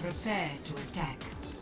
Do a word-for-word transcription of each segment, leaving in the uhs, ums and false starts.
Prepare to attack.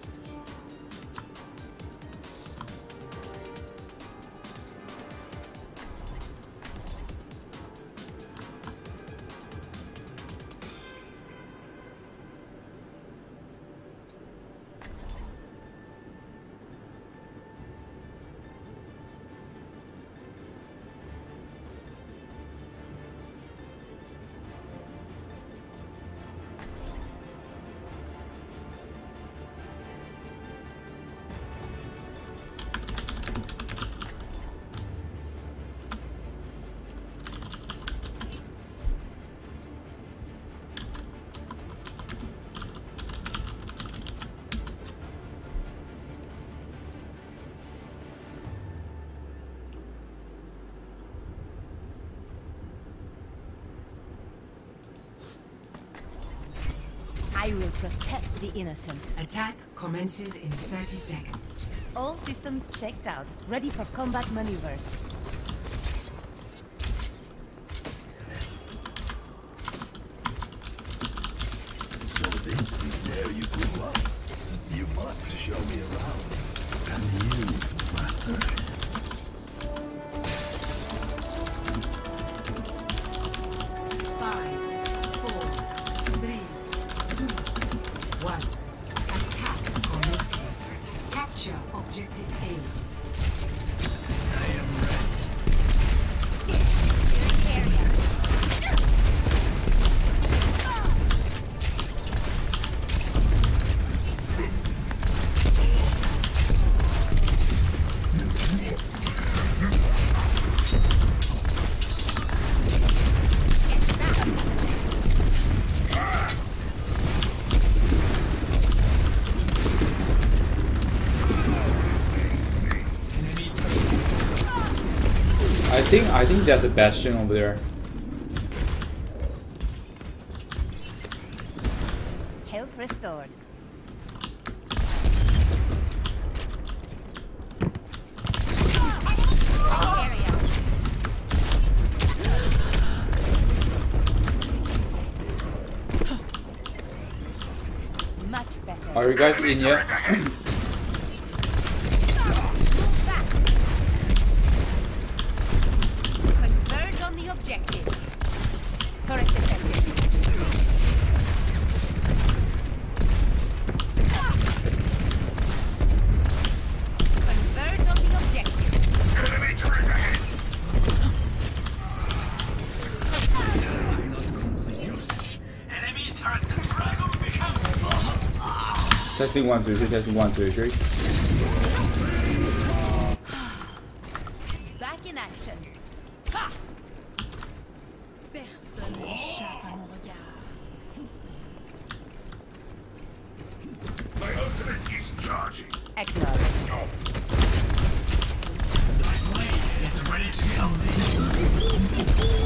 I will protect the innocent. Attack commences in thirty seconds. All systems checked out, ready for combat maneuvers. So this is where you grew up. You must show me around. And you, master. I think I think there's a bastion over there. Health restored. Much better. Are you guys in yet? Testing one, two, three, testing one, two, three. Back in action. Ha! Personne n'échappe à mon regard. My ultimate is charging. Acknowledged. My blade is ready to be unleashed.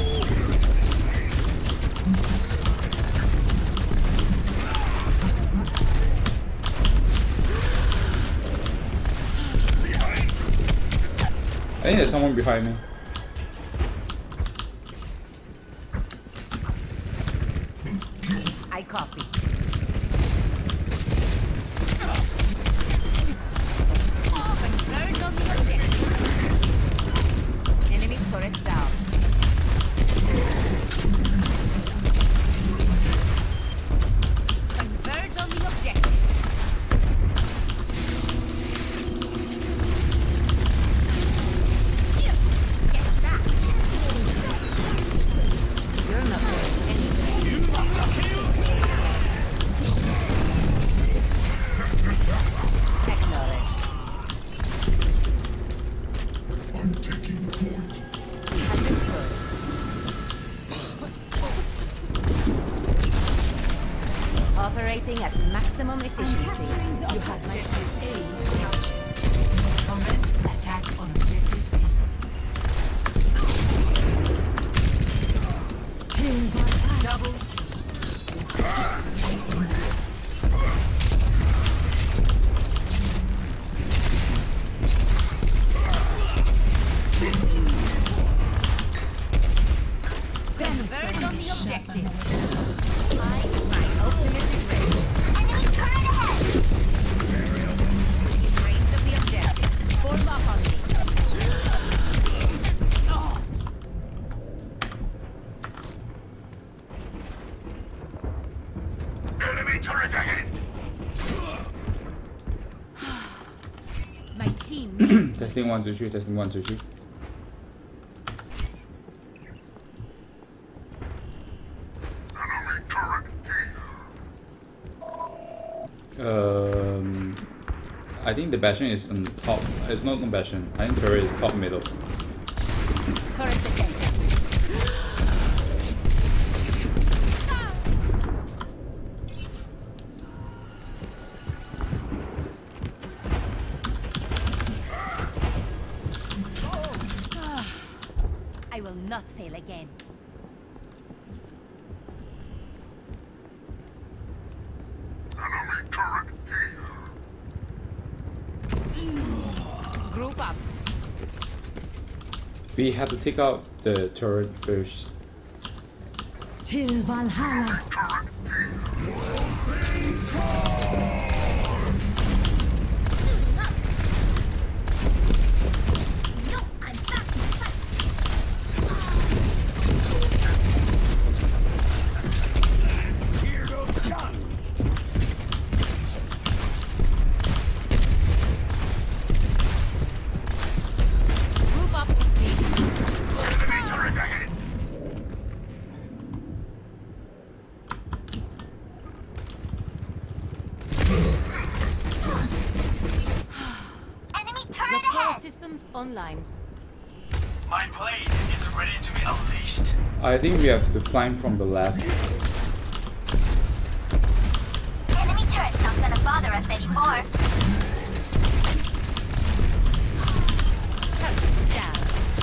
I think there's someone behind me. I copy. Converge on the objective. Enemy turret down. Converge on the objective. Operating at maximum efficiency. You have my A captured. Commence attack on objective B. Double. Converge on the objective. I am my ultimate is ready. Enemy turret Enemy turret ahead. My team needs Testing one, two, three. Testing one, two, three. Enemy turret here. Um, I think the Bastion is on top. It's not no Bastion. I think turret is top middle. turret detected. I will not fail again. Enemy turret here. Group up. We have to take out the turret first. Till Valhalla. Group up with me. Enemy turret ahead. Enemy turret Repel ahead! systems online. My blade is ready to be unleashed. I think we have to flank from the left. Enemy turret's not gonna bother us anymore. Down.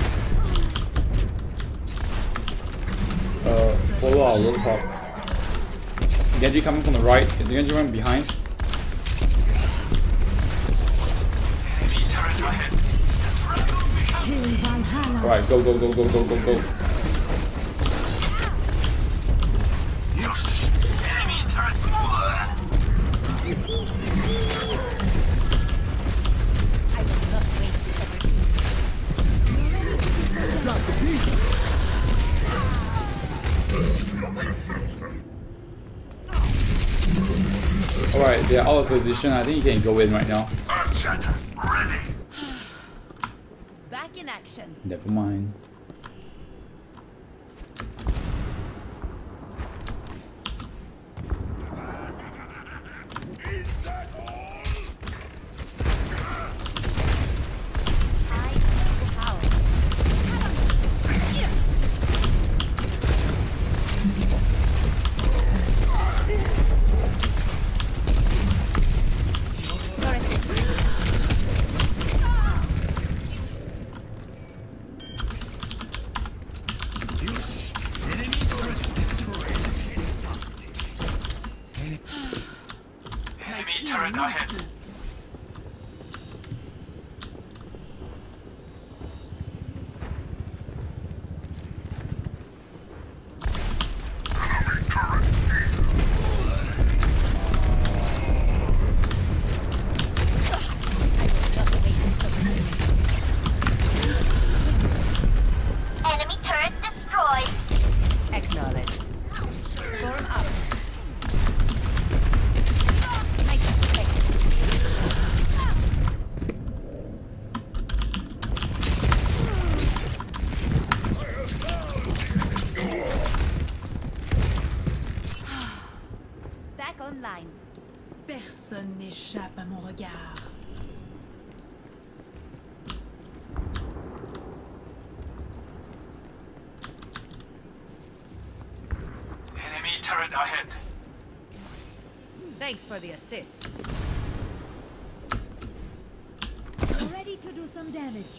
Uh, follow our road top. Genji coming from the right. Genji running behind. Enemy turret ahead. Till Valhalla. Alright, go, go, go, go, go, go, go. Enemy turret. I will not waste this opportunity. Alright, they're out of position. I think you can go in right now. Earthshatter ready. Back in action. Never mind. I have power. Enemy turret ahead. Enemy turret destroyed. Acknowledged. Form up. Sniper detected. Back online. Personne n'échappe à mon regard. Enemy turret ahead. Thanks for the assist. Ready to do some damage.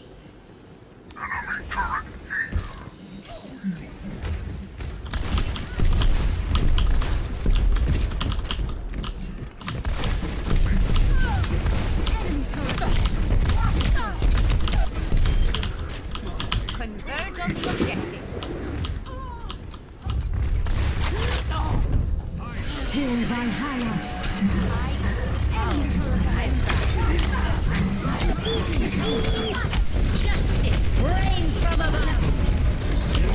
Converge on the objective. Till Valhalla. Justice reigns from above.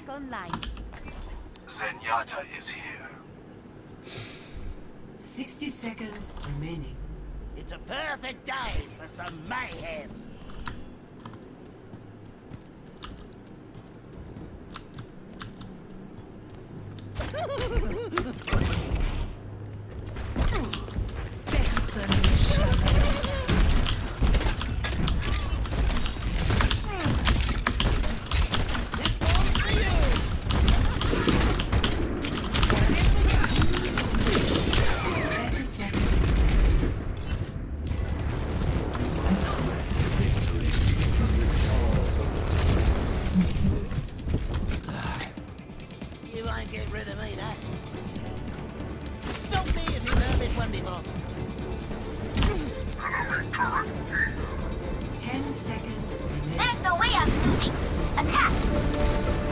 back online. Zenyatta is here. Sixty seconds remaining. It's a perfect day for some mayhem. Personne n'échappe. Thirty seconds. You won't get rid of me, that. Stop me if you've heard this one before. Ten seconds remaining. There's no way I'm losing. Attack!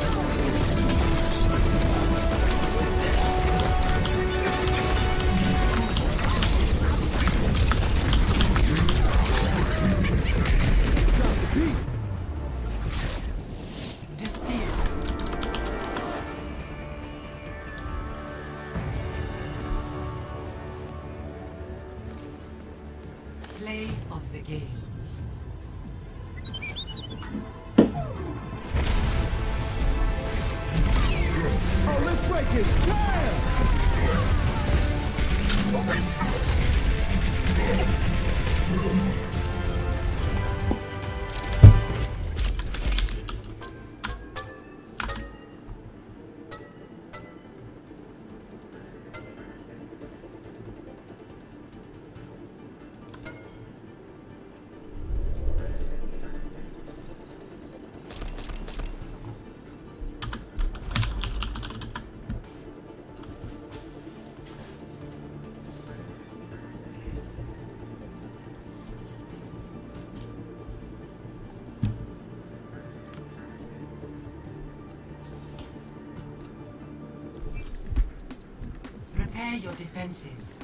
Defeat. Play of the game. Oh, let's break it. Damn! Prepare your defenses.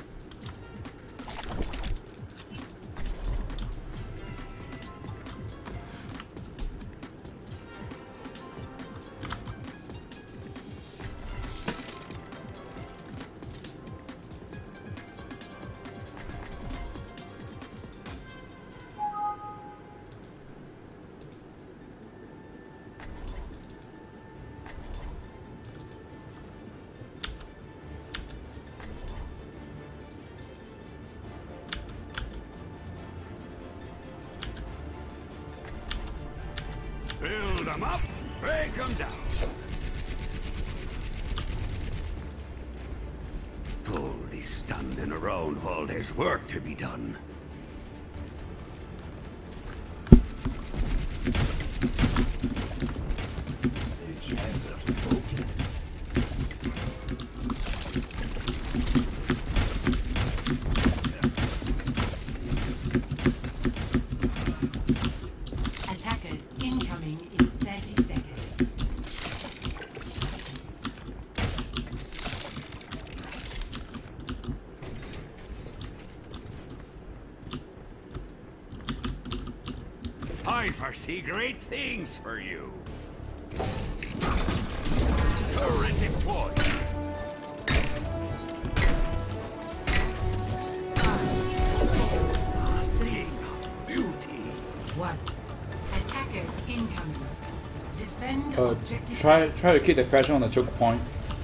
Build them up, break them down. Only standing around while there's work to be done. Attackers incoming in thirty seconds. I foresee great things for you. Turret deployed. Thing of beauty. One. Attackers incoming. Defend Uh, objective. try try to keep the pressure on the choke point.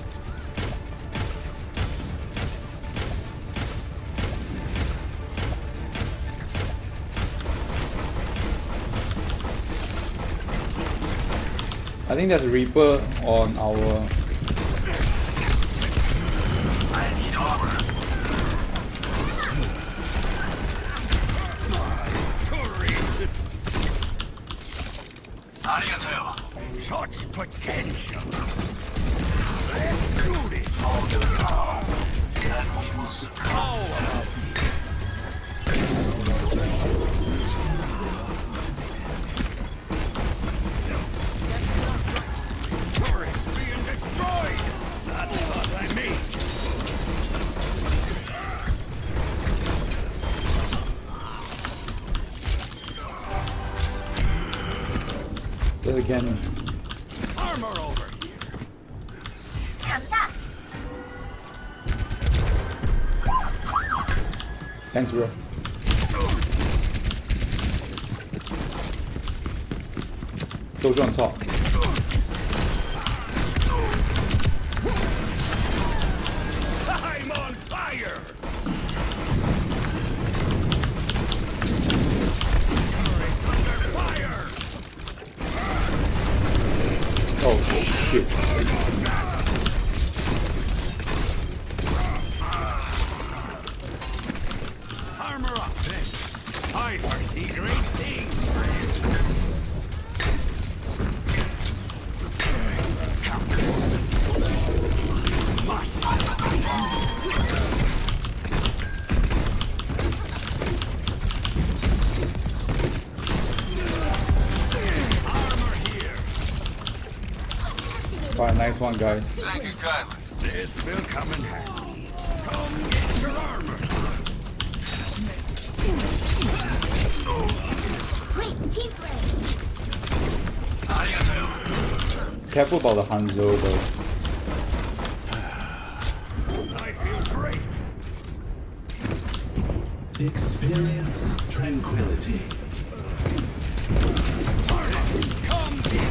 I think there's a Reaper on our. I need armor. Such potential. Let's do this. All the power. And we will surprise this. Turrets being destroyed. That's what I mean. Then again, Armor over here. Thanks, bro. Soldier on top. I'm on fire! Turret's under fire! Oh shit. Armor up, then. I foresee great things. Must. Armor here. Alright, nice one, guys. Thank you kindly. This will come in handy. Come get your armor. Great team play. How do you do? Careful about the Hanzo though. I feel great. Experience tranquility. Come get.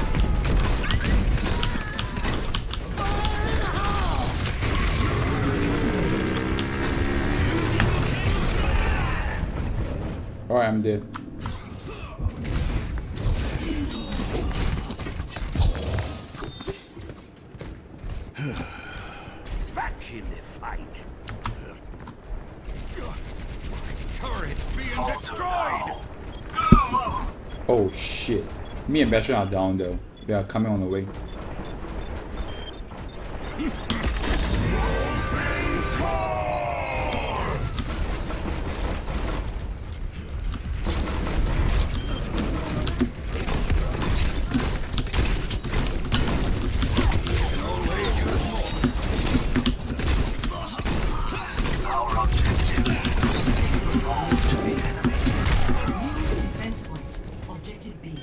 Alright, I'm dead. Back in the fight. Turret's being destroyed. Oh shit. Me and Bastion are down though. They are coming on the way. Defense point. Objective B.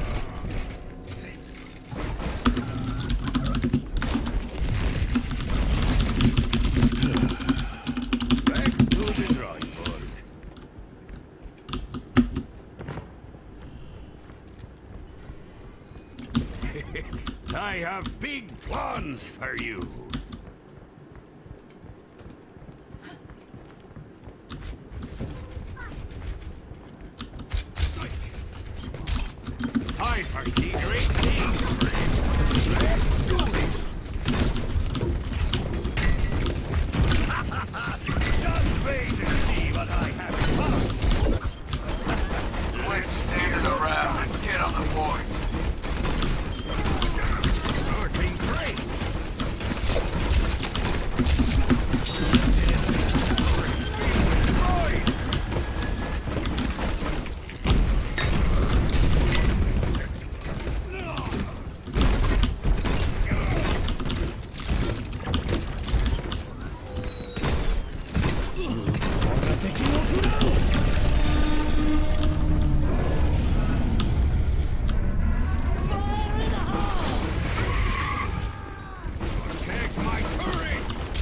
Back to the drawing board. I have big plans for you. I foresee great things. Let's do this. Just wait and see what I have in mind. Quit standing around and get on the points. Working great. Take my turret.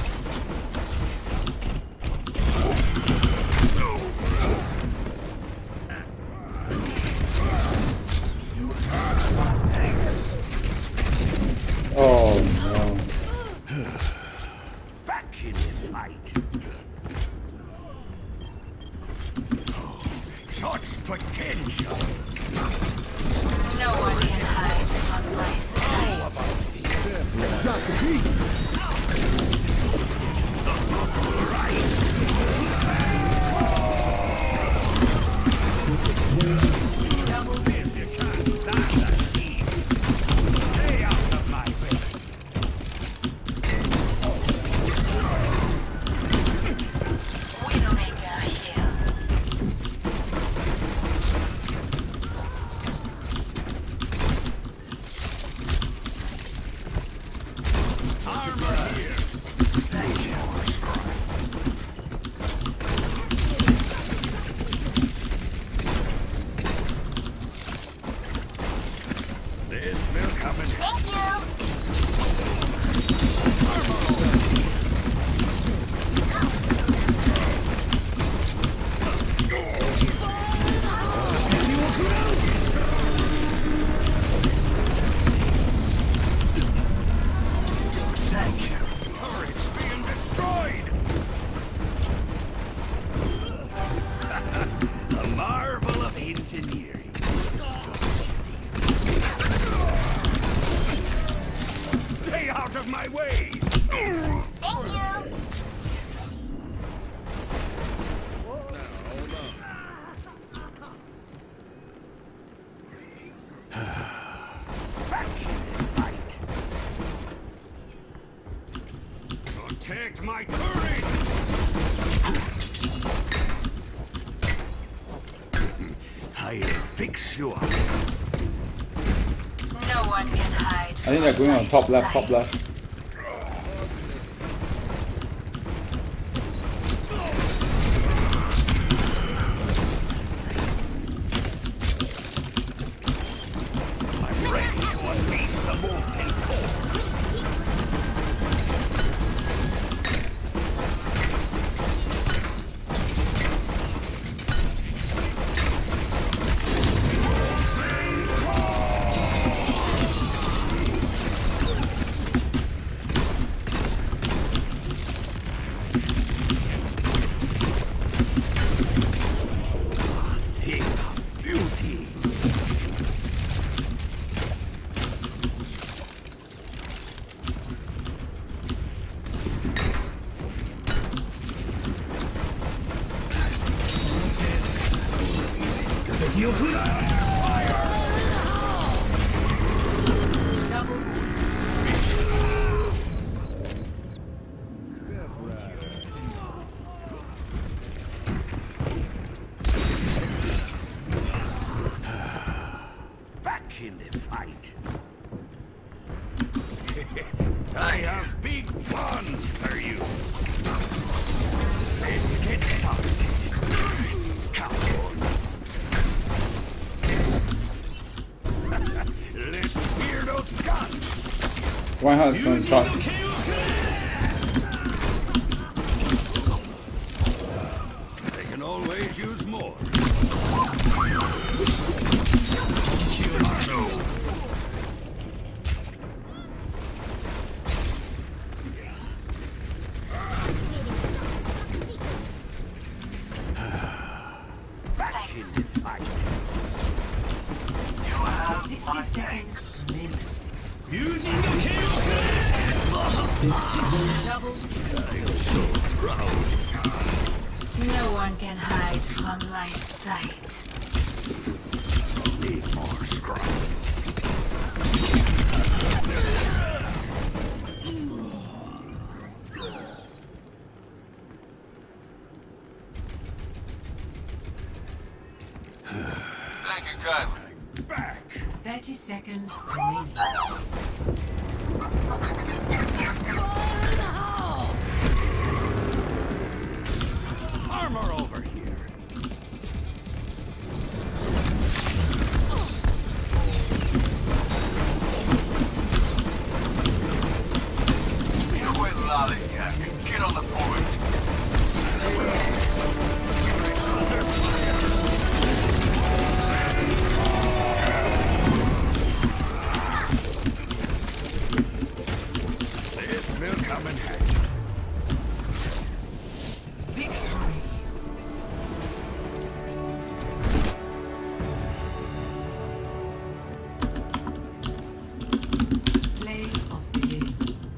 Oh no. Back in the fight. Such potential. No one can hide on my side. Drop the beat. Double this, you can't stand that heat. Stay out of my way. Widowmaker here. Armor here. This will come in handy. Thank you. my way! Thank you! Back in the fight! Protect my turret! I'll fix you up. No one can hide. I think they're going on top left, top left. I'm ready to unleash the molten core. Beauty. Back in the fight. I have big plans for you. Let's get started. Come on. Let's hear those guns. Reinhardt's going to shot. They can always use more. Back in the fight. You have sixty my seconds remaining. No one can hide from my sight. Need more scrub. Thank you kindly. Back. thirty seconds remaining. Armor over here. You quit lollygagging. Get on the point. This will come in handy. Victory. Play of the game.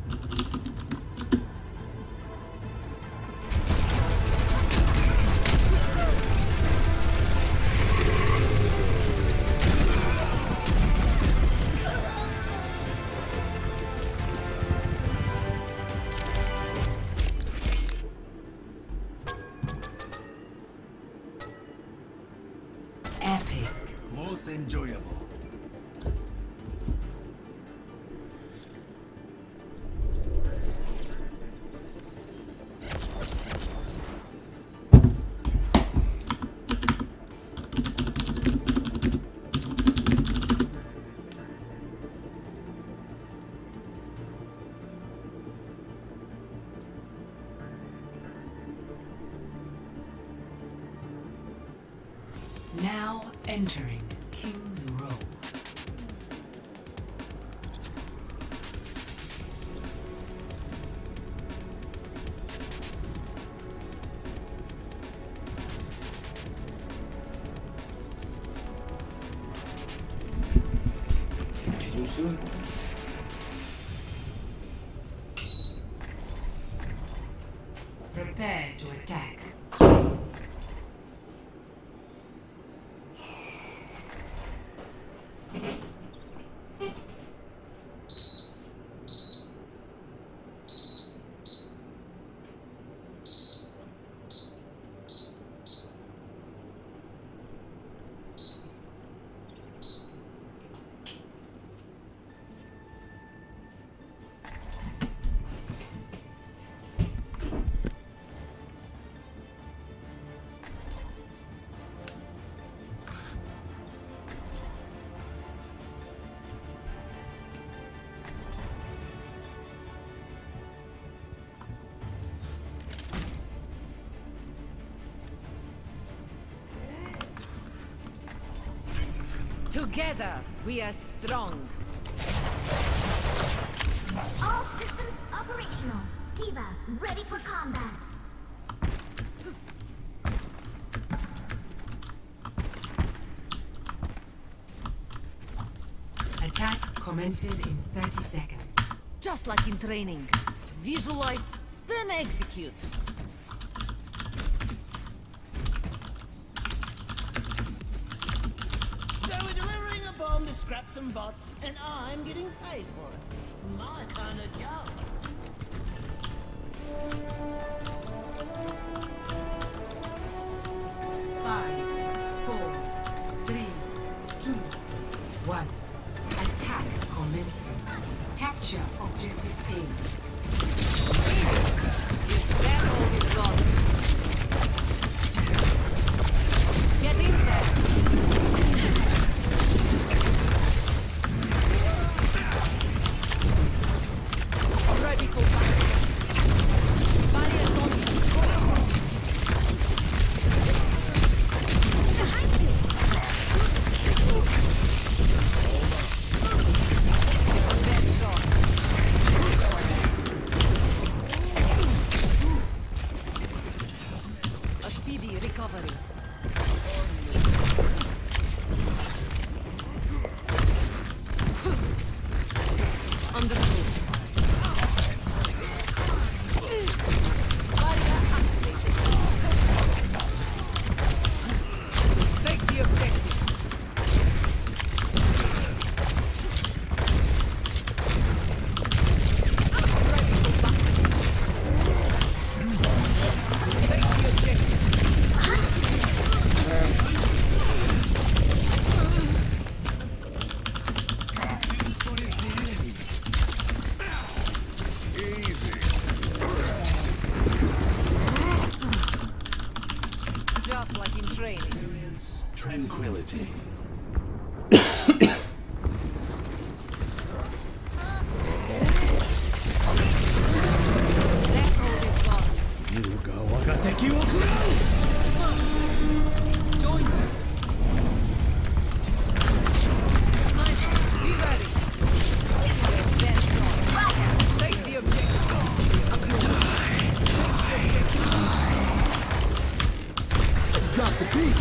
Epic. Most enjoyable. Now entering King's Row. Prepare to attack. Together, we are strong. All systems operational. Diva, ready for combat. Attack commences in thirty seconds. Just like in training. Visualize, then execute. So we're delivering a bomb to scrap some bots, and I'm getting paid for it. My kind of job. Five, four, three, two, one. Attack commencing. Capture objective A. That all is gone. Get in there. Ready for battle. Barriers on you. A speedy recovery. Understood. Barrier activated. Take the objective. Ready for battle. Take the objective. Just like in training. Experience tranquility. That's all it's got. Join me. Sniper, be ready. That's right. Take the objective. Drop the beat.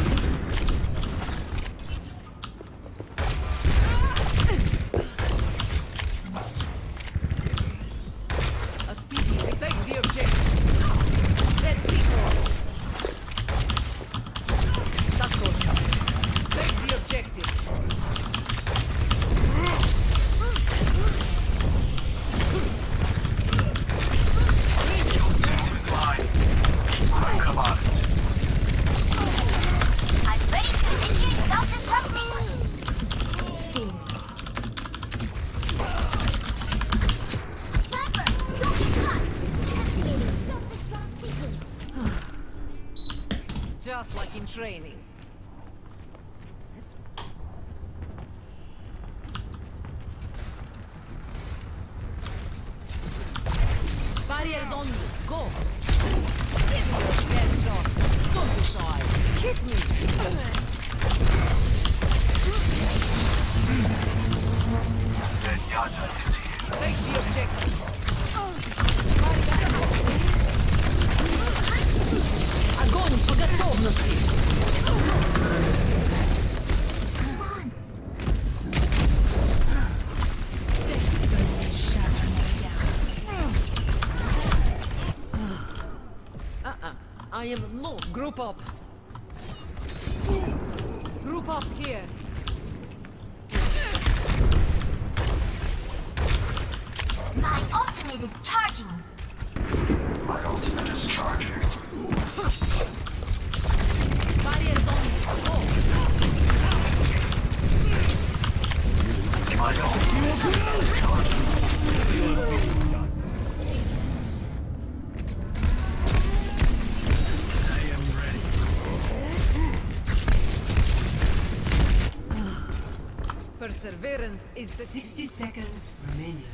A speedy, take the objective. Let's keep on. That's good. Take the objective. Come on. I'm ready to initiate self-destructing. Sniper, don't get caught. Activating self-destruct sequence. Just like in training. Barriers on you. Go. Give me your best shot. Don't be shy. Hit me. Zenyatta is here. Take the objective. Barrier activated. Огонь по готовности. I am no. Group up. Group up here. My ultimate is charging. My ultimate is charging. Barriers on. Go. My ultimate is charging. I am ready. Perseverance is the sixty seconds remaining.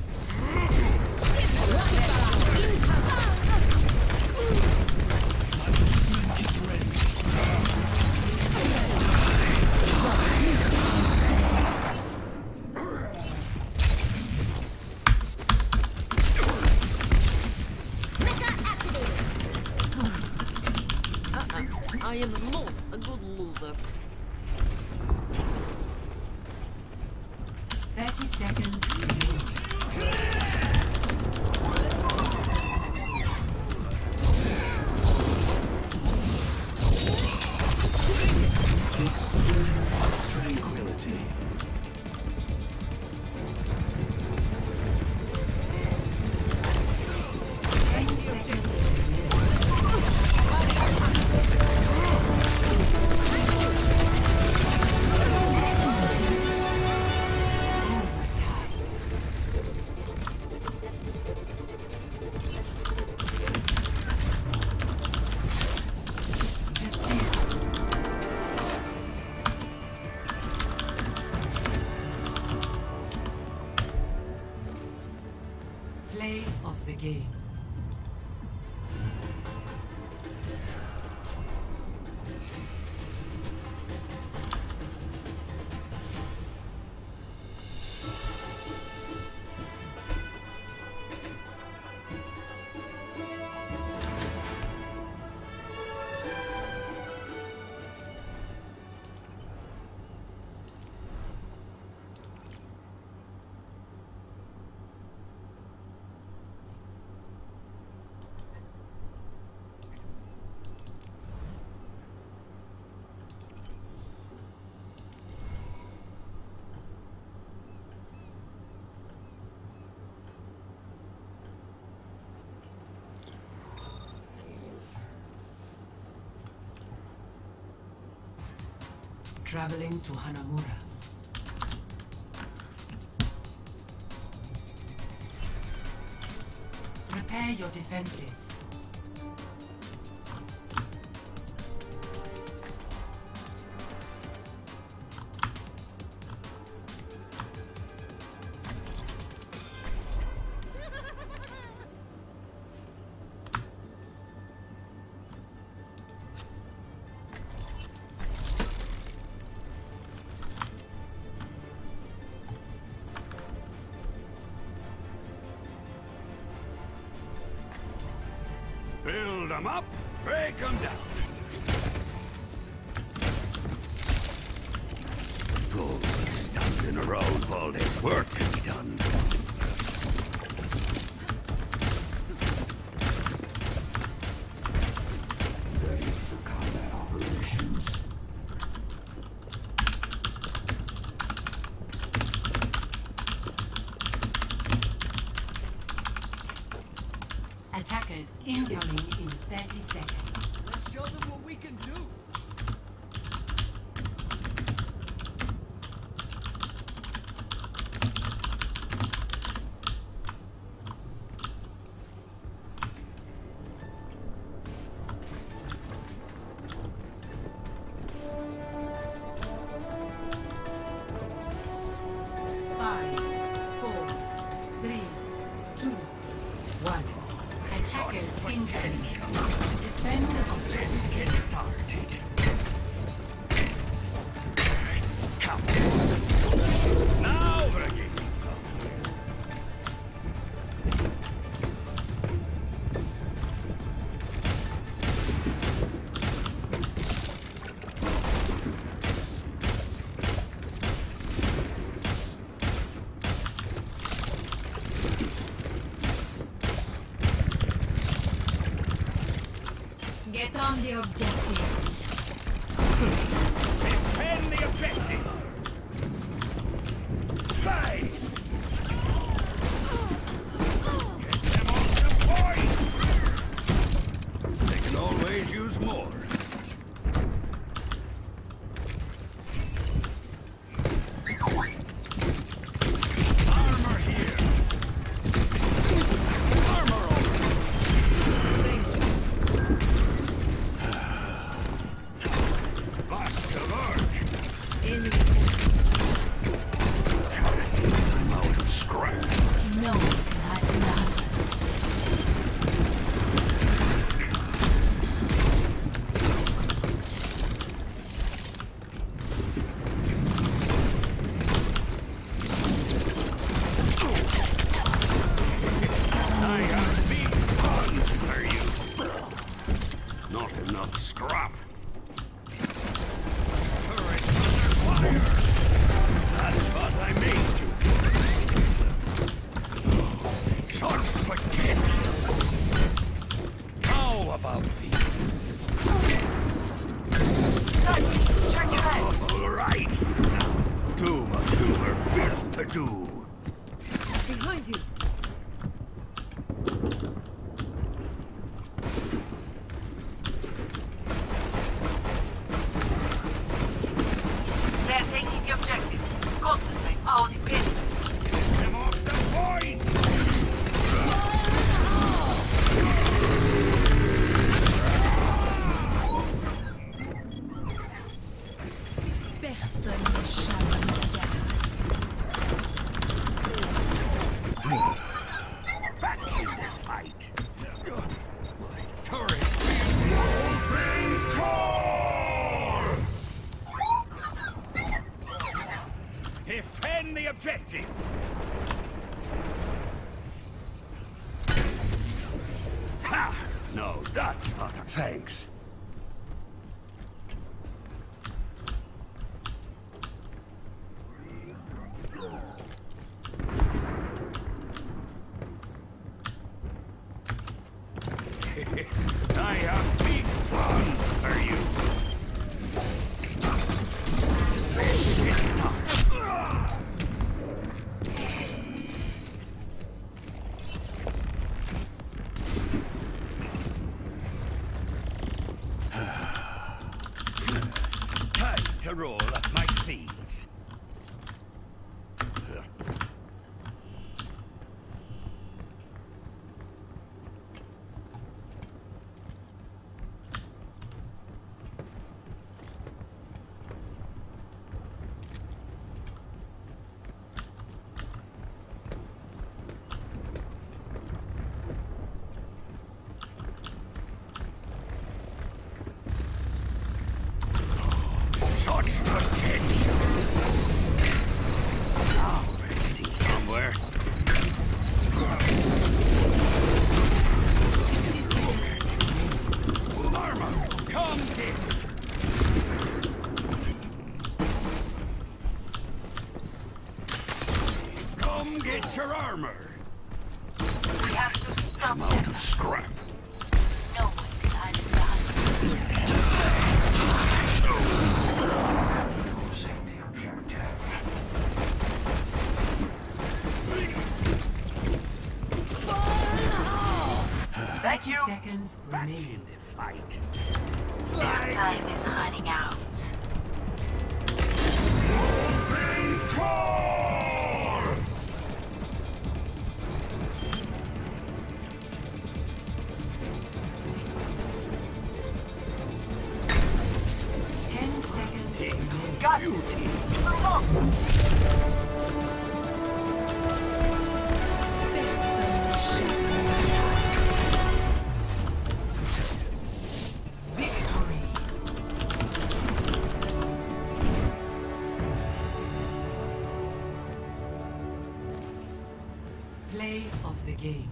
I am not a good loser. thirty seconds remaining. Experience tranquility. ten seconds remaining. Play of the game. Traveling to Hanamura. Prepare your defenses. Build them up, break them down. Fools standing around while there's work to be done. Ready for combat operations. Attackers incoming in thirty seconds. Let's show them what we can do. Five, four, three, two, one. Attackers incoming. Defend the objective. Let's get started. Come. Now we're getting somewhere. Get on the objective. Defend the objective. Fight. Get them off the point. They can always use more. Armor here. Armor over. Back to work. In I'm out of scrap. no not enough. I have big guns for you. Not enough scrap. Turret under fire. That's what I made you for. Such potential. How about these? All right. Now, do what you were built to do. Behind you. They're taking the objective. Concentrate on the business. Get them off the point. Personne n'échappe à mon regard. Back in the fight. My turret will open core. Defend the objective. Ha! No, that's not a thanks. I have big plans for you. Let's get started. Time to roll up my sleeves. Such potential. Now we're getting somewhere. Armor, come get it. Come get your armor. We have to stop I'm out of scrap. No one can hide in the house. Losing the objective. Thank you. Seconds Back remaining. in the fight. Their time is running out. Open core! Ten seconds remaining. Got Beauty. Move on. Personne n'échappe. Victory. Play of the game.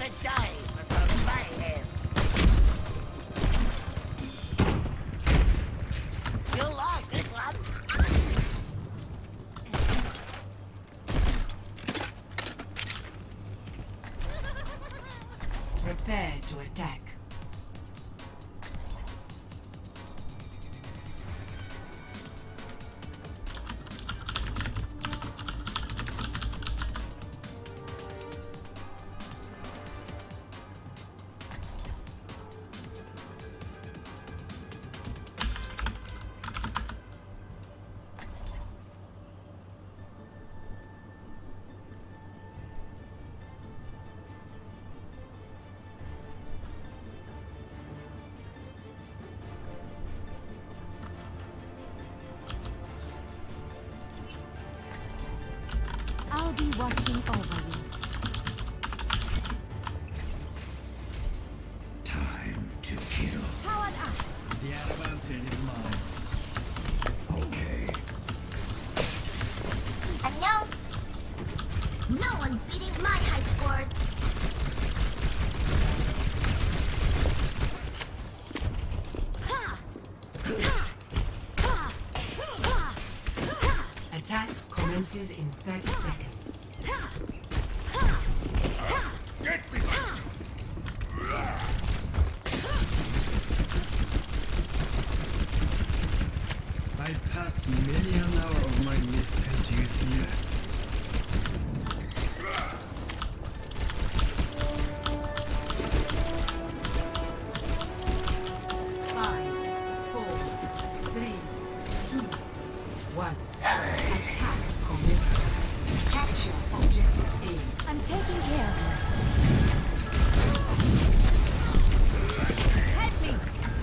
day for some mayhem. You'll like this one. Prepare to attack. I'll be watching over you. Time to kill. Powered up. The advantage is mine. Okay. And now, no one's beating my high scores. Ha! Ha! Ha! Ha! Ha! Attack commences in thirty seconds. Get me! I passed many an hour of my misspent youth here. Five, four, three, two, one. Attack commences. Capture objective A. I'm taking care of her. Head me!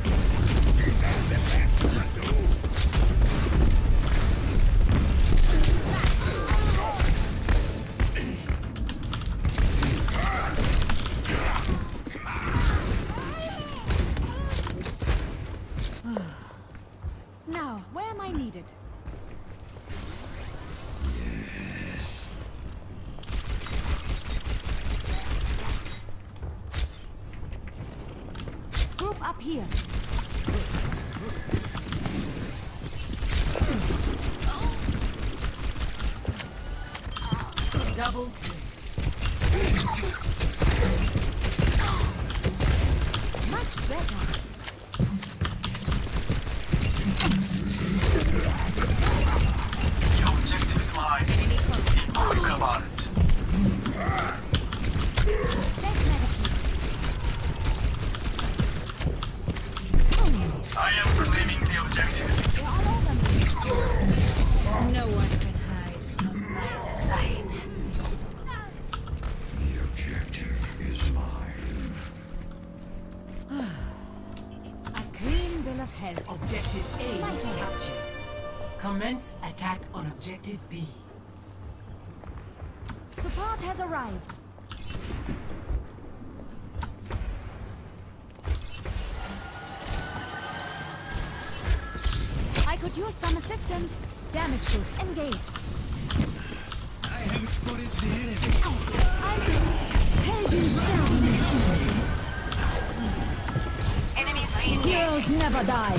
Now, where am I needed? Yes. Group up here. Double Much better. The objective is mine. Be quick about it. Set medicine. I am reclaiming the objective. They're all over me. No one can hide from my sight. The objective is mine. A clean bill of health. objective A My fault. captured. Commence attack on objective B. Support has arrived. I could use some assistance. Damage boost engaged. I have spotted the enemy. I Enemies in Heroes never die.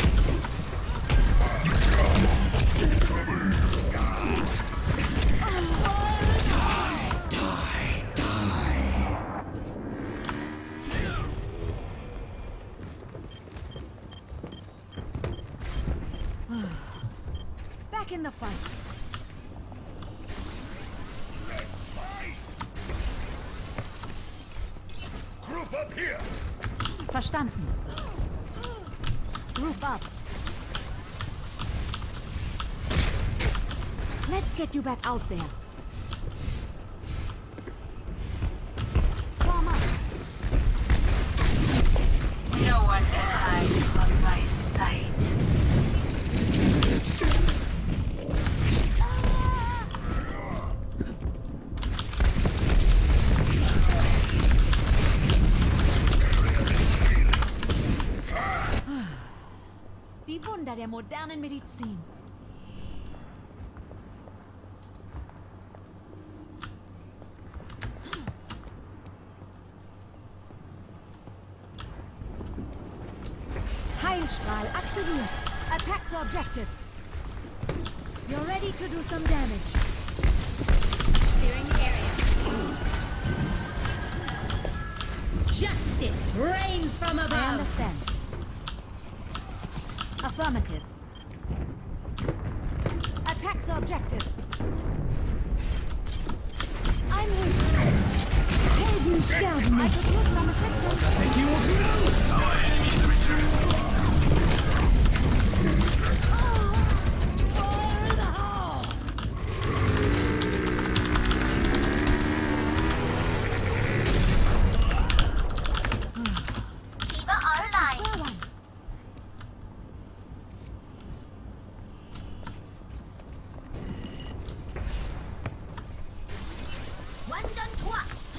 Back in the fight. Group up here! Verstanden. Group up. Let's get you back out there. Form up. No one can hide from my sight. Die Wunder der modernen Medizin. Attack the objective. You're ready to do some damage. Clearing the area. Justice reigns from above. I understand. Affirmative. Attack the objective. I'm here. Helden sterben nicht. I could use some assistance. Our enemies return. Fire in the hole! Diva online. Square one. 완전 좋아.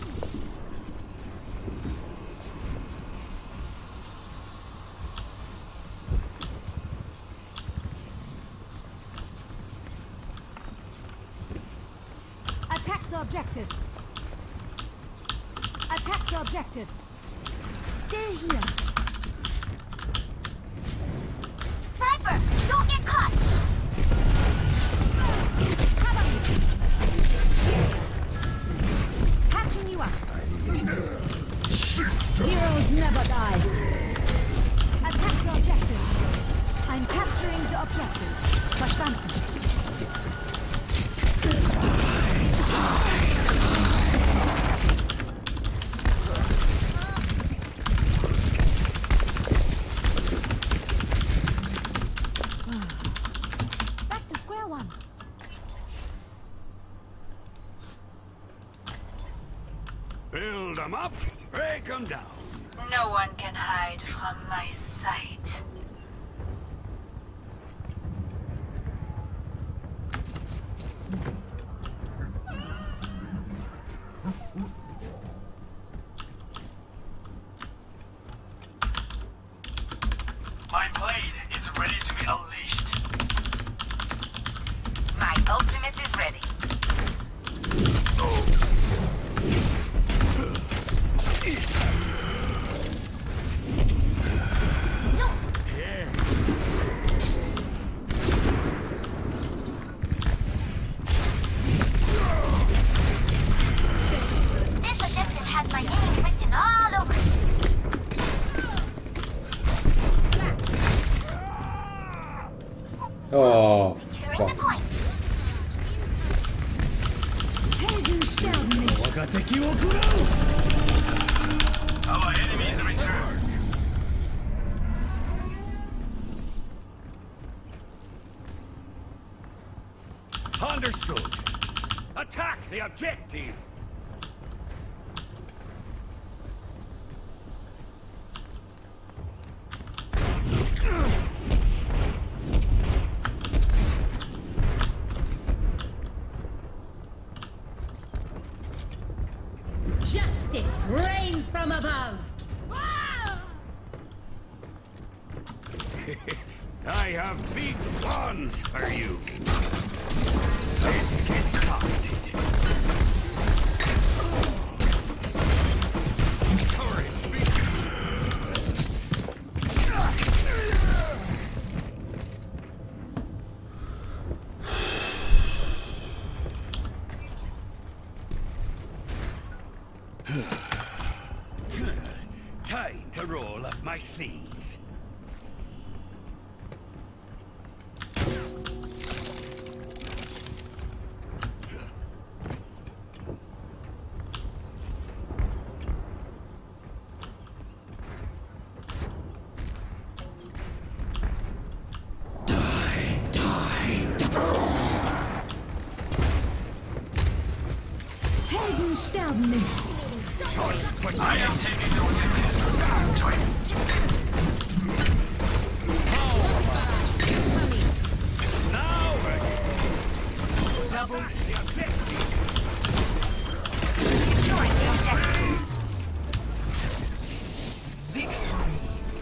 Attack the objective. Attack the objective. Stay here. Sniper, don't get caught. Cover me. Catching you up. Heroes never die. Attack the objective. I'm capturing the objective. Verstanden. Back to square one. Build them up, break them down. No one can hide from my sight. My blade is ready to be unleashed. My ultimate is ready. This objective has my name written all over it. Oh, Securing fuck. the point. Helden sterben nicht. Our enemies return. Understood. Attack the objective. Justice reigns from above. I have big plans for you. Let's get started. Courage, big. Time to roll up my sleeves. Helden sterben nicht. I am taking those in. Join me. Now we're double the objective. Securing the objective. Victory.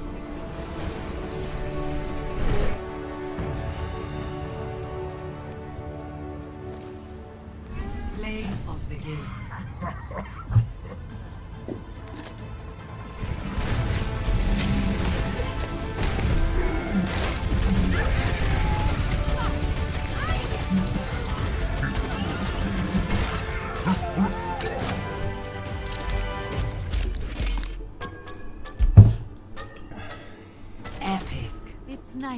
Play of the game.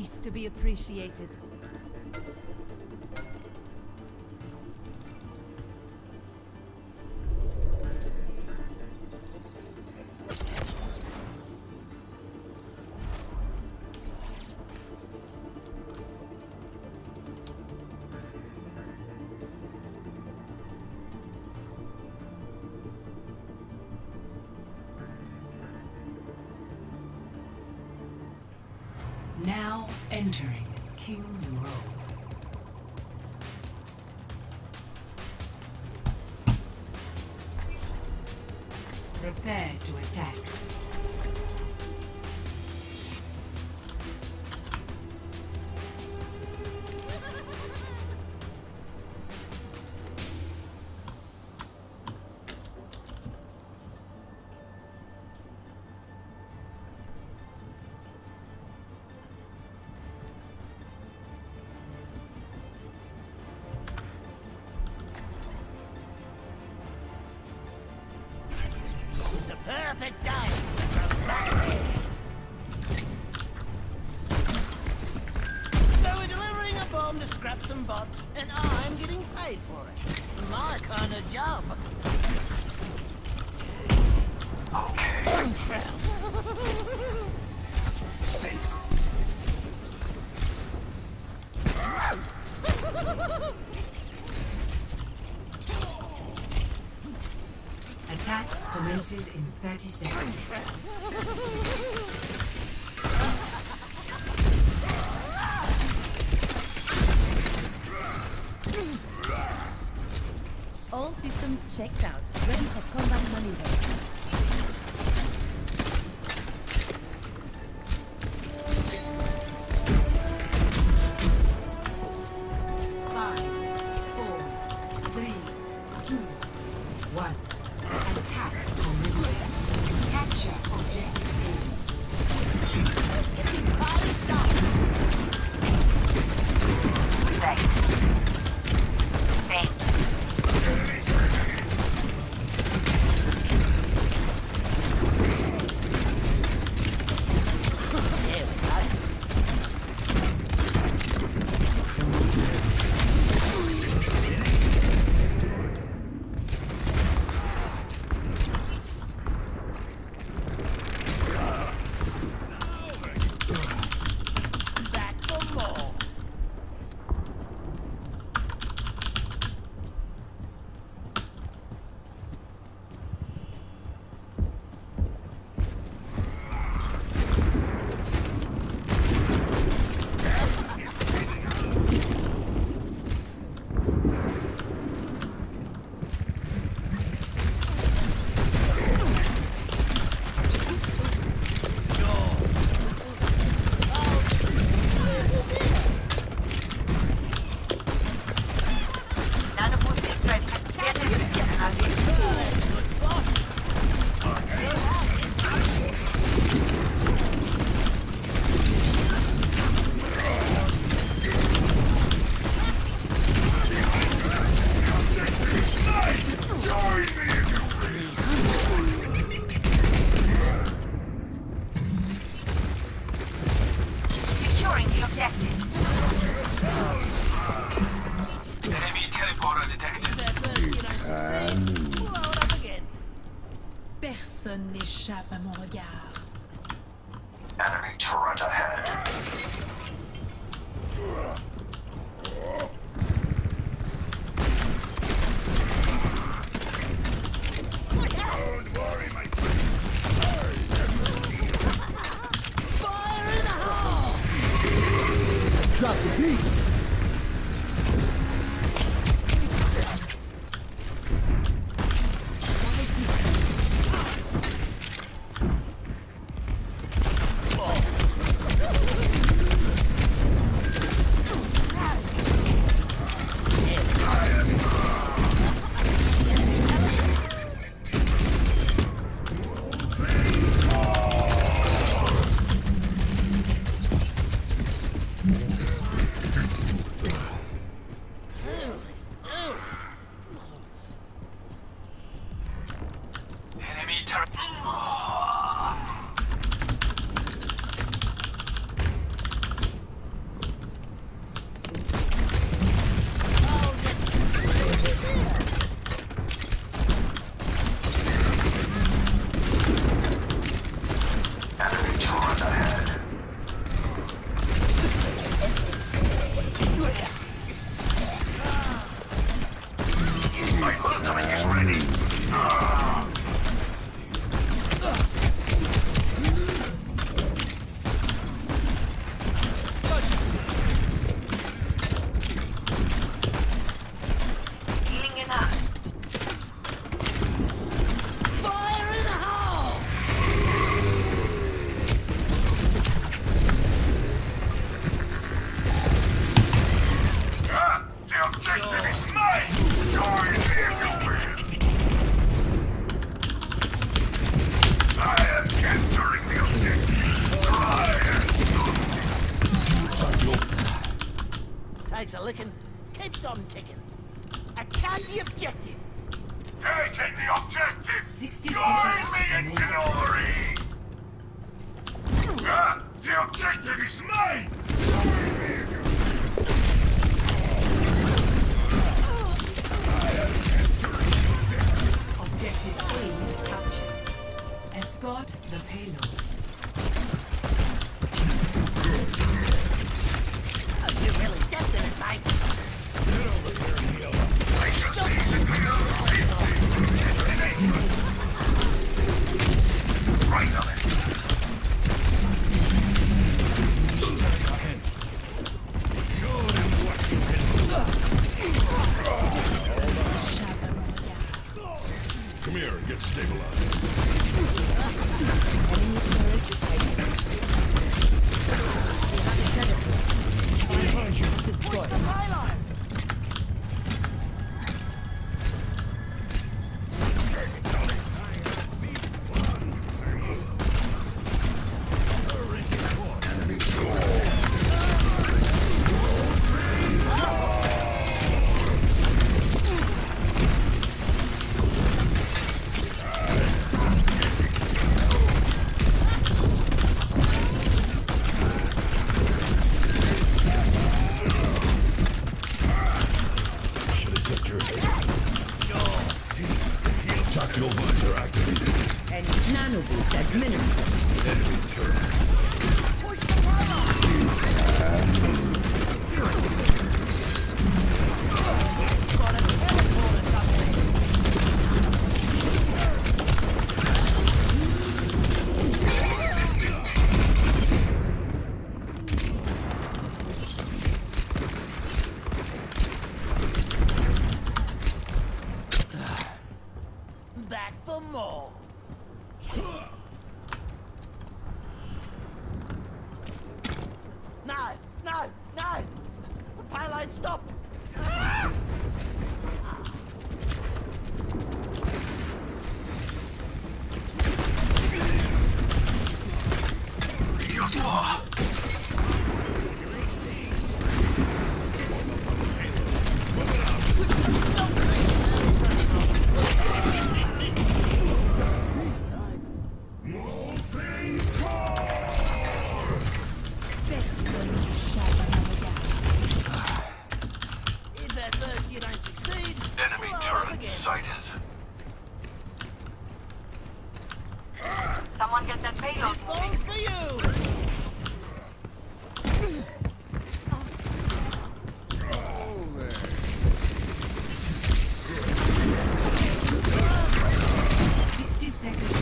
nice to be appreciated. Now entering King's Row. Prepare to attack. Perfect time. So we're delivering a bomb to scrap some bots, and I'm getting paid for it. My kind of job. Okay. Safe. Attack commences in thirty seconds. All systems checked out. Ready for combat maneuver. Attack commencing. Capture objective A. Personne n'échappe à mon regard. Enemy turret ahead. Don't worry, my Fire in the hole! Drop the beat! takes a licking, keeps on ticking. Attack the objective. Taking the objective! sixty Join seconds me in remaining. glory! Ah, the objective is mine! Join me if you... Objective A captured. Escort the payload. Oh, you really stepped in it, mate. Right on it! Show them what you can do! Come here and get stabilized. Push the payload. Tactical visor activated. And nanoboost administered. Enemy turrets. Push the payload. Got a teleporter somewhere. Back for more. No, no, no! The payload stopped! If at first you don't succeed, Enemy blow it up turret again. sighted. Someone get that payload This moving. bomb's for you! sixty seconds.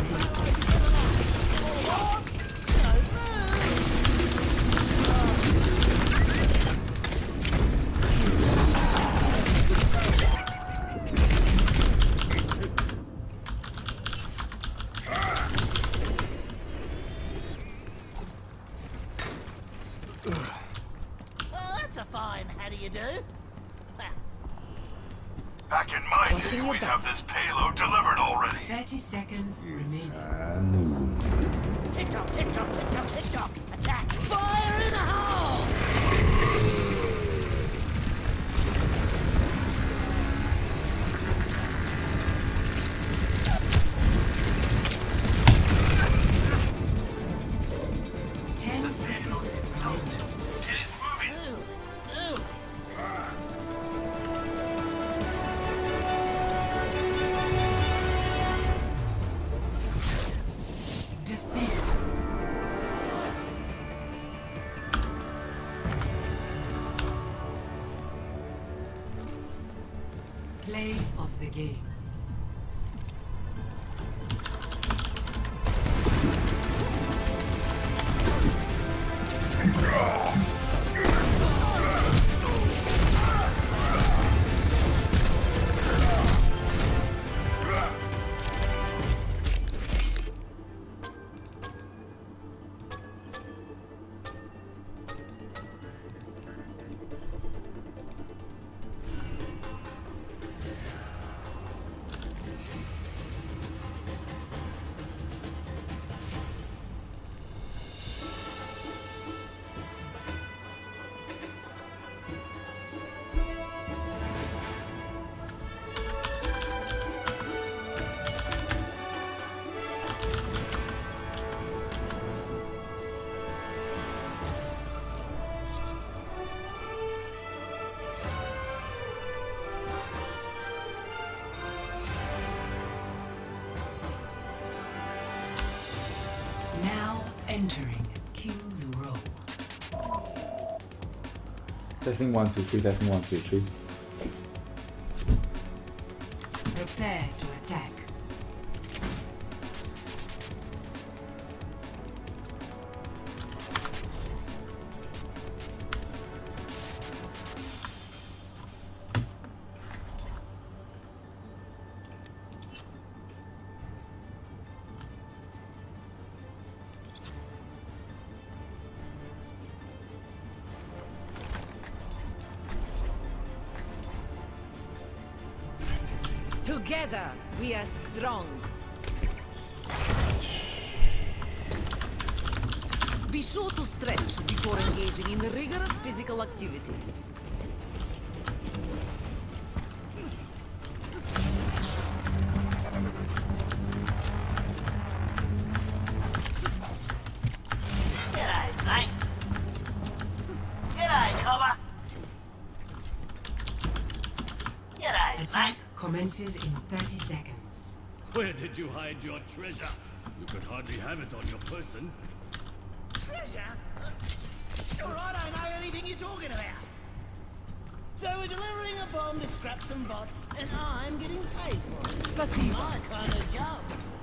Well, that's a fine how do you do? Back in my What's day, in your we'd bag? have this payload delivered already. thirty seconds remaining. Tick tock, tick tock, tick tock, tick tock. Attack! Fire in the hole! Ten seconds remaining. Get it moving! Ooh, ooh. Defeat. Play of the game. Entering King's Row. Testing one, two, three, testing one, two, three. Prepare to attack. Together, we are strong. Be sure to stretch before engaging in rigorous physical activity. G'day, mate. G'day, Cobber. G'day, Attack mate. commences in thirty seconds. Where did you hide your treasure? You could hardly have it on your person. Treasure? Sure, I don't know anything you're talking about. So we're delivering a bomb to scrap some bots, and I'm getting paid for it. Spasibo. My kind of job.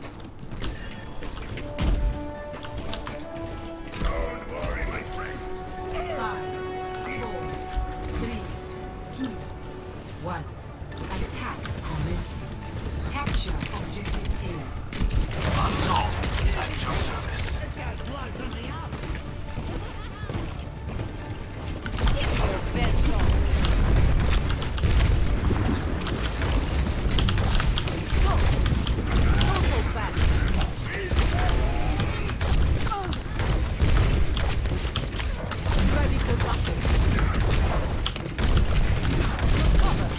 Don't worry, my friends. Five, four, three, two, one. Attack commencing. Capture objective A. Unsolved. At your service. Let's go blow something up. Your best shot. Go. Go so fast. Oh. Ready for battle. Cover.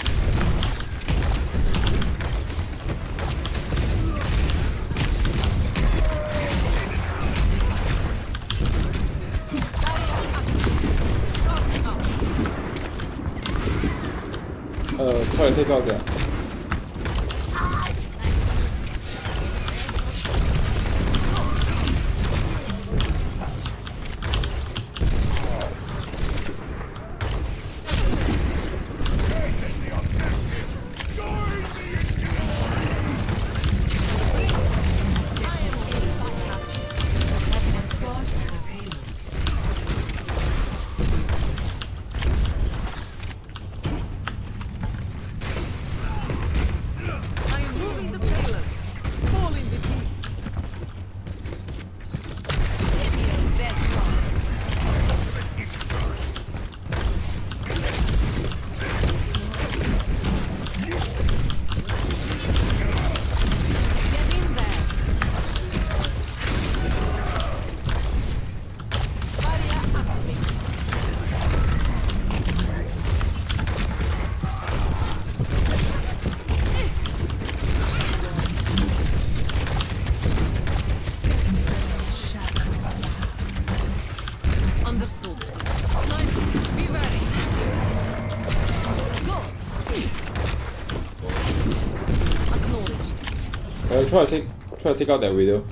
Uh, try to take out that. Escort the payload. I am moving the payload. Fall in between. Give me your best shot. Get in there. Barrier activated. Understood. Sniper, be ready. Go. Acknowledged. Uh, try to take, try to take out that video.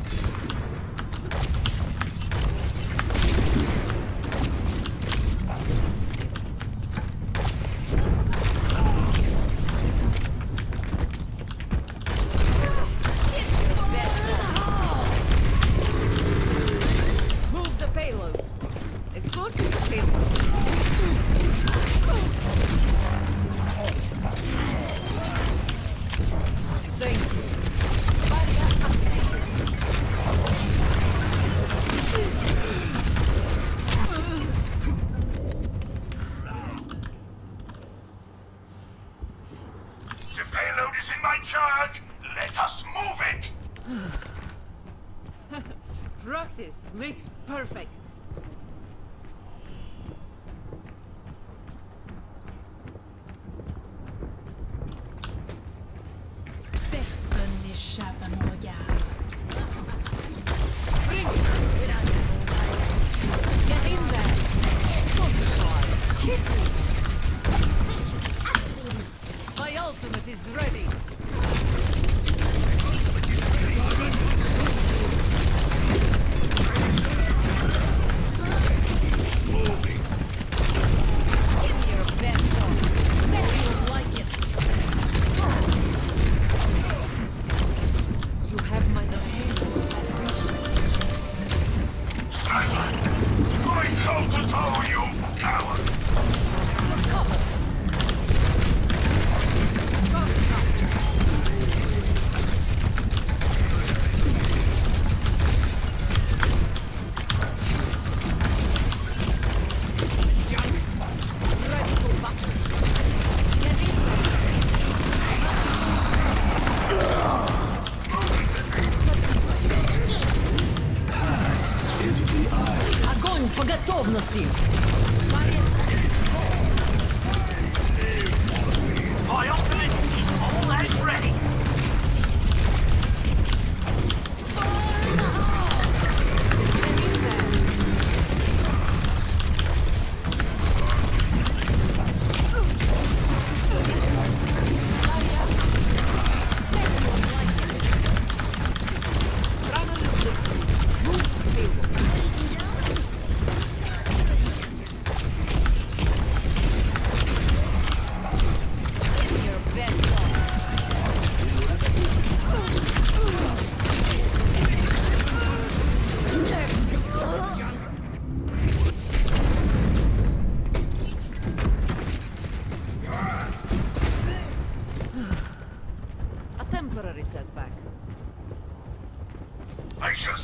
Move the payload. Escort to the center. Thank you. Barrier activated. The payload is in my charge. Let us move it. Practice makes perfect. Personne n'échappe à mon regard. Bring it. Get in there. Hit me. My ultimate is ready.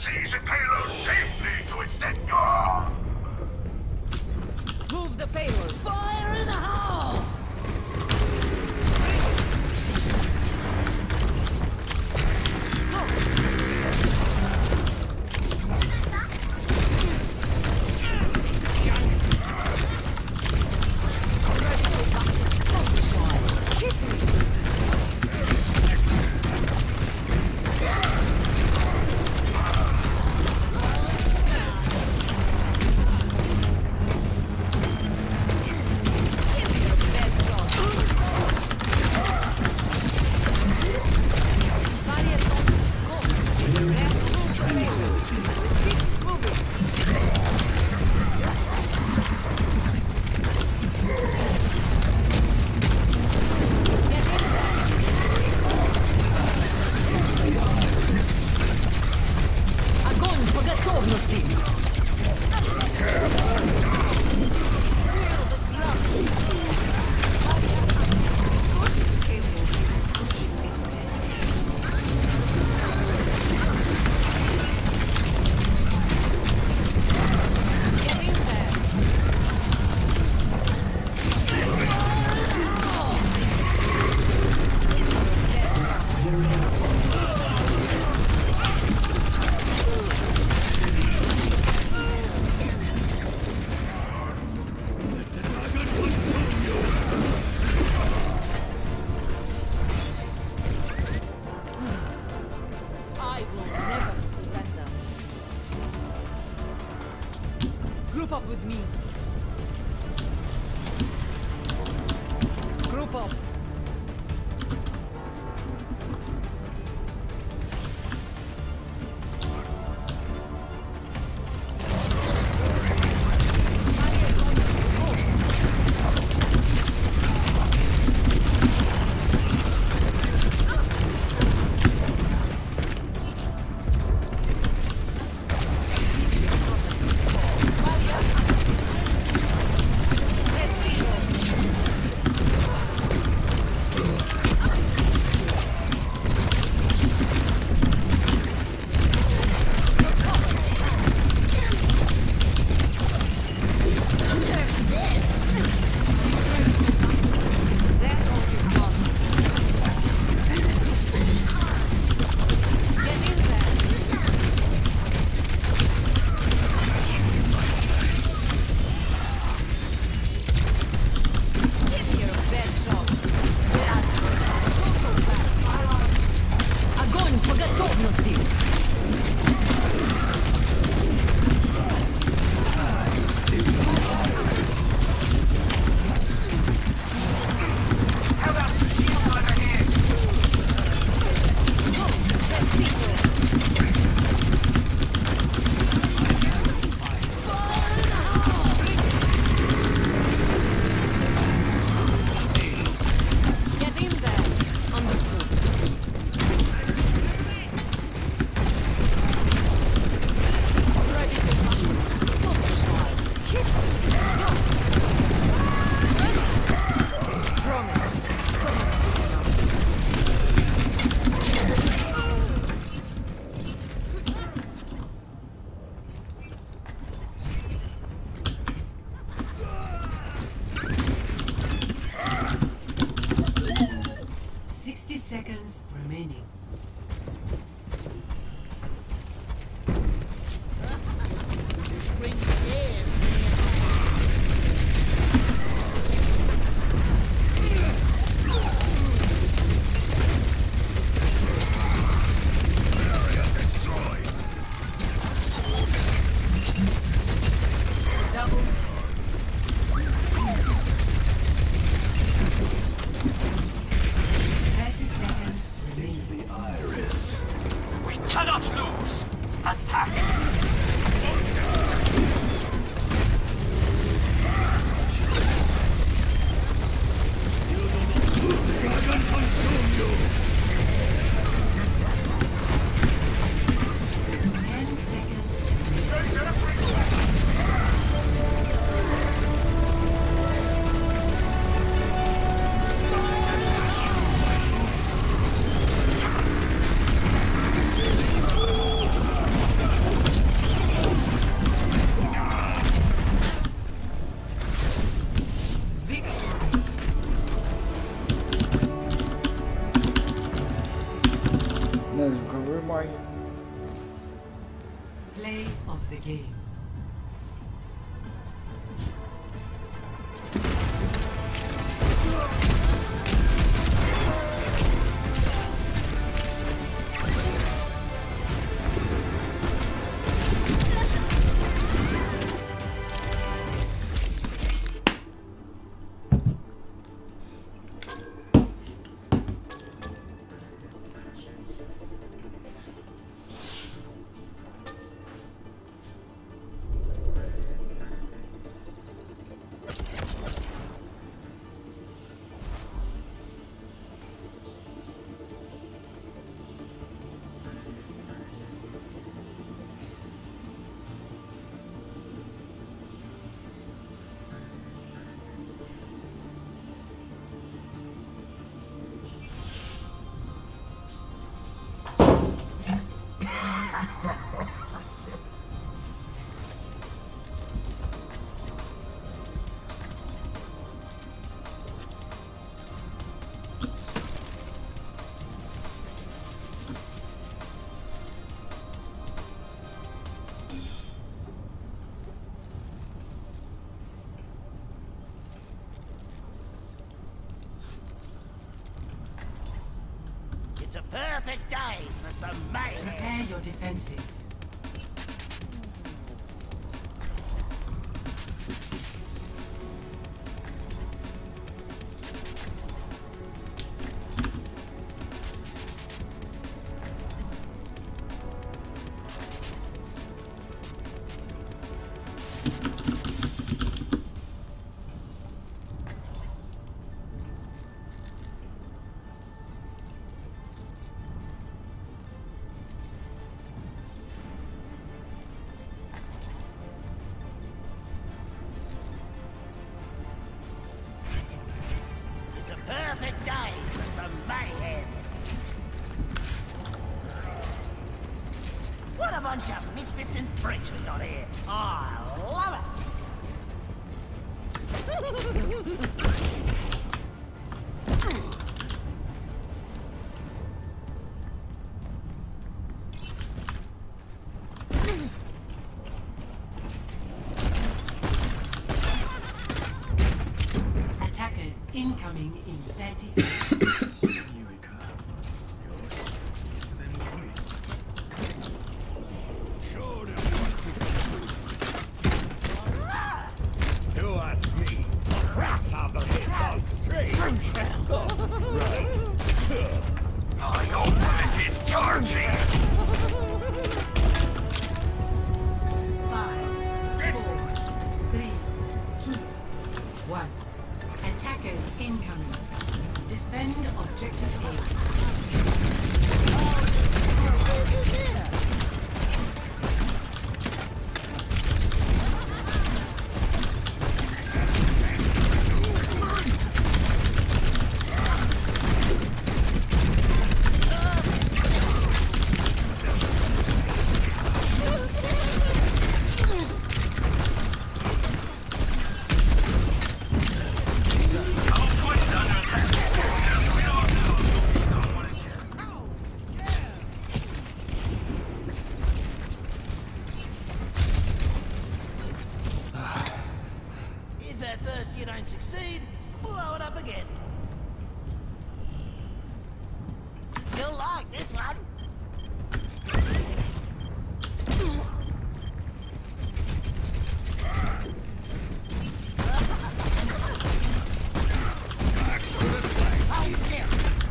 seize a payload safely to its destination. Move the payload. Fire in the hole! Group up with me. Group up. Seconds remaining. The are you? Play of the game. It's a perfect day for some mayhem. Prepare your defenses. Perfect day for some mayhem. What a bunch of misfits and freaks we got here. I love Attackers incoming in thirty seconds. You ask me. Grasshopper hits on straight. Right. My ultimate is charging. Five, four, three, two, one. Attackers incoming. Defend objective A. If at first you don't succeed, blow it up again. You'll like this one. Hold still.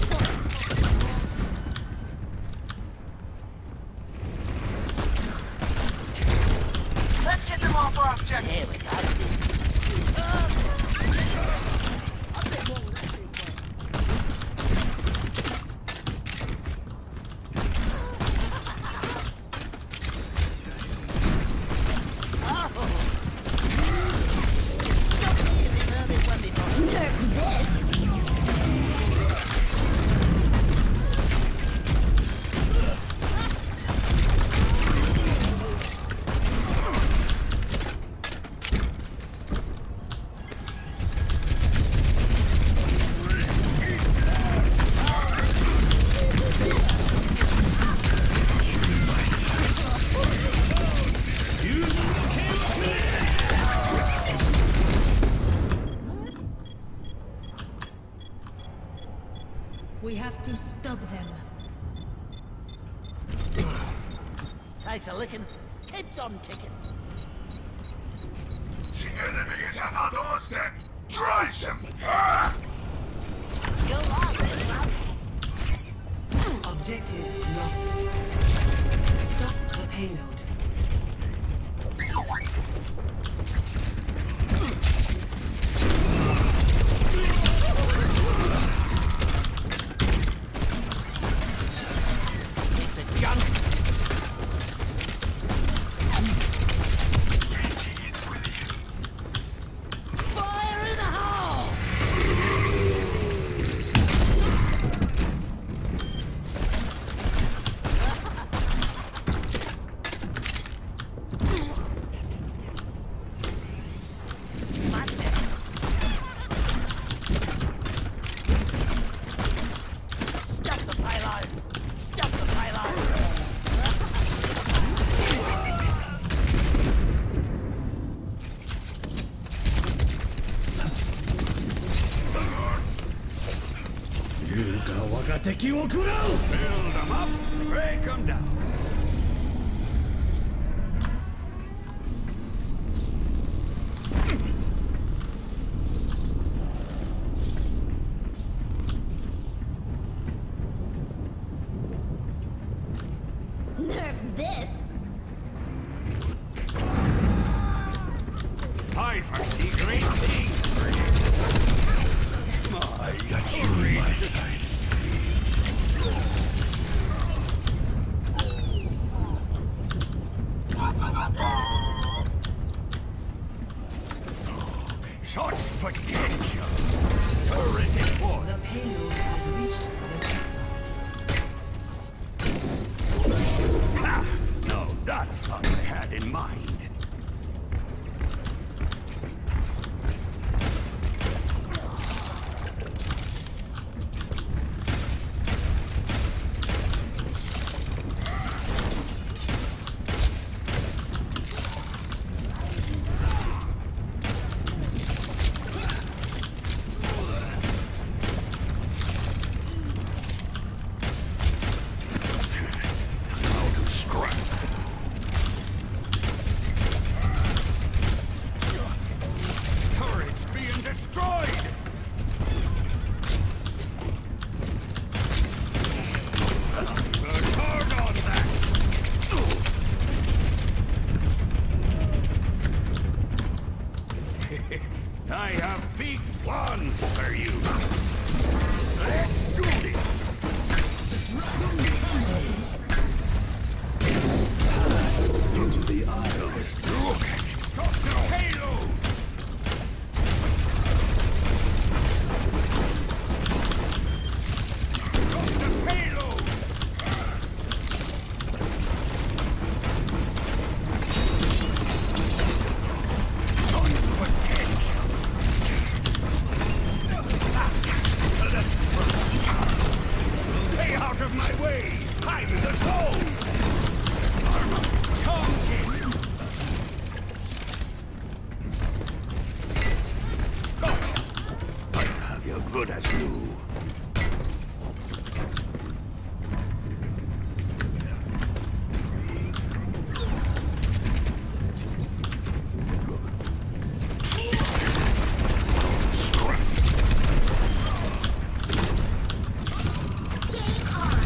Let's get them off our objective. Here we go. We have to stop them. Takes a licking, keeps on ticking. The enemy is at our doorstep. Drive them. Ah! Go on, then, Objective lost. Stop the payload. It's a junk. Fire in the hole! Stop the payload! Stop the payload! Build them up, break them down. Nerf this! I foresee great things for you. I've got you in my sights. Such potential. Turret deployed. The payload has reached the checkpoint. Ha! No, that's what I had in mind. Out of scrap. Turrets being destroyed! Good hard on that! I have big plans for you! Let's do this! Pass into the Isles. Look! Stop the payload! Stop the payload! Such potential! Stay out of my way! I'm the soul! Armor, come in! Gotcha! I have you good as new. Scrap! Game on!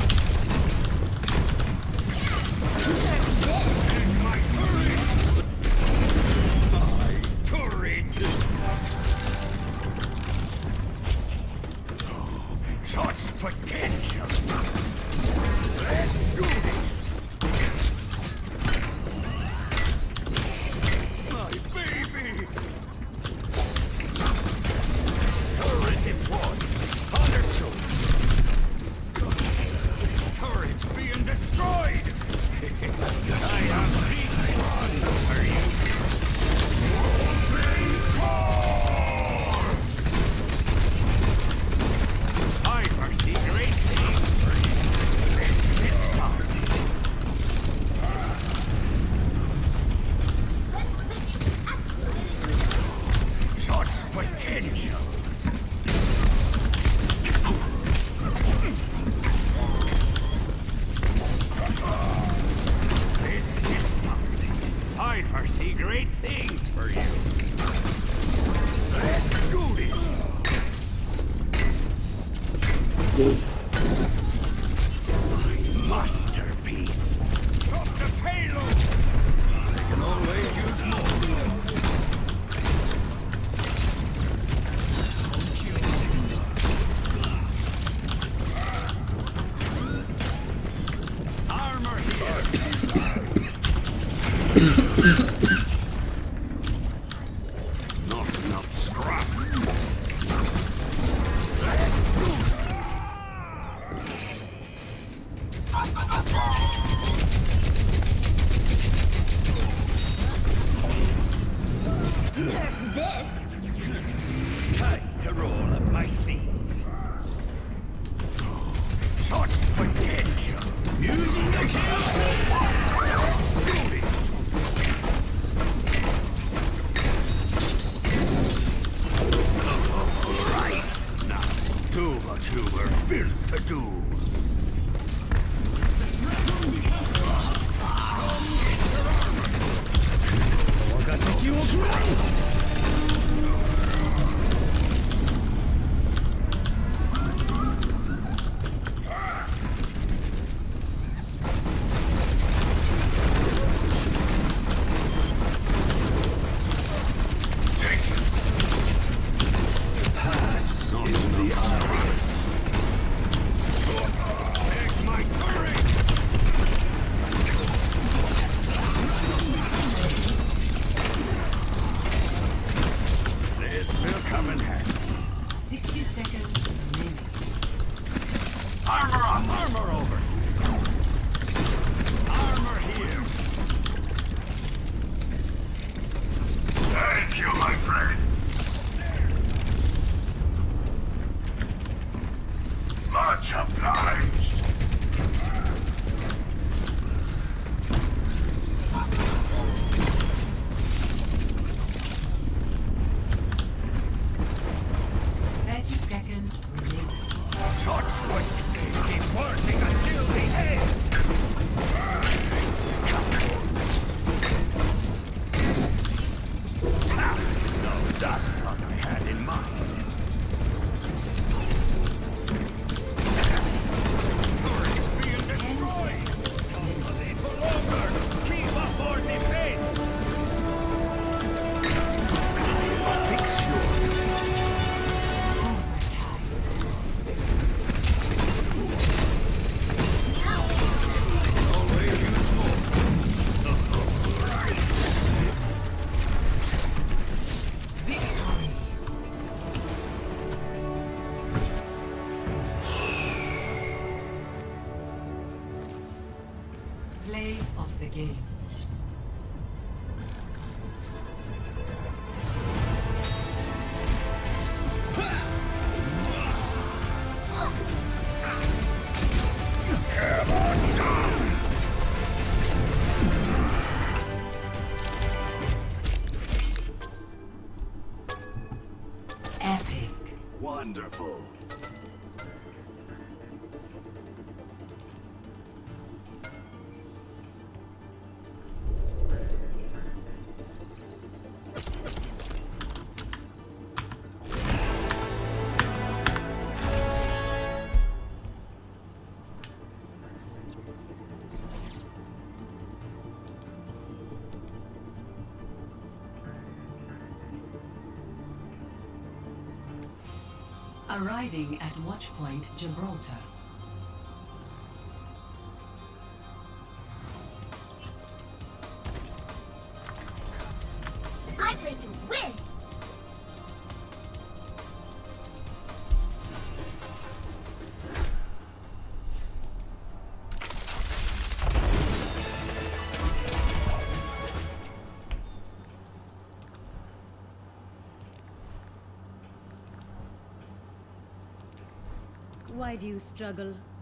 My turret! My turret! Oh, such potential! Let's do this! My baby! Turret deployed! Understood! Turrets being destroyed! I've got I you in have my big sights. plans for you! I foresee great things for you! Masterpiece. Stop the payload. I can always use more. Armor here. Not enough scrap. Nerf this! Time to roll up my sleeves. Such potential. Using the kill. Right now, do what you were built to do. Pass into the iris. Take my turret. This will come in handy. sixty seconds remaining. Armor up! Armor over! Armor here! Thank you, my friend. Much obliged. thirty seconds remaining. Short sprint! Keep working until the end! Ha! No, that's what I had in mind. Turrets being destroyed! Don't leave for longer! Keep up our defense! I'll fix you. Play of the game. Epic. Wonderful. Arriving at Watchpoint Gibraltar. I play to win! Why do you struggle?